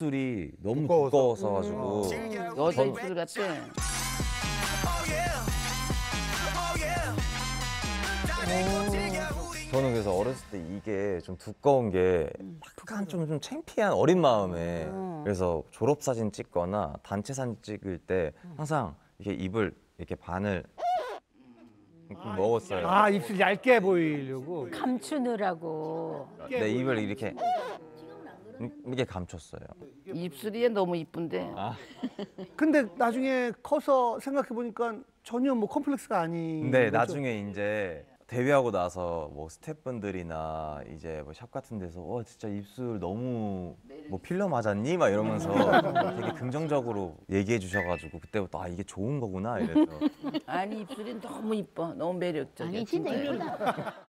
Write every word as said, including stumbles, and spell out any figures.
입술이 너무 두꺼워서? 두꺼워서 가지고 음. 여자 입술 같대. 저는 그래서 어렸을 때 이게 좀 두꺼운 게 약간 좀, 좀 창피한 어린 마음에 그래서 졸업 사진 찍거나 단체 사진 찍을 때 항상 이렇게 입을 이렇게 반을 먹었어요. 아, 입술 얇게 보이려고. 감추느라고. 내 입을 이렇게 이렇게 감췄어요. 입술이 너무 이쁜데. 아. 근데 나중에 커서 생각해 보니까 전혀 뭐 컴플렉스가 아닌. 근데 거죠? 나중에 이제 데뷔하고 나서 뭐 스태프분들이나 이제 뭐 샵 같은 데서 와 진짜 입술 너무 뭐 필러 맞았니? 막 이러면서 되게 긍정적으로 얘기해 주셔가지고 그때부터 아 이게 좋은 거구나 이래서 아니 입술이 너무 이뻐. 너무 매력적이야. 아니 진짜 이쁘다.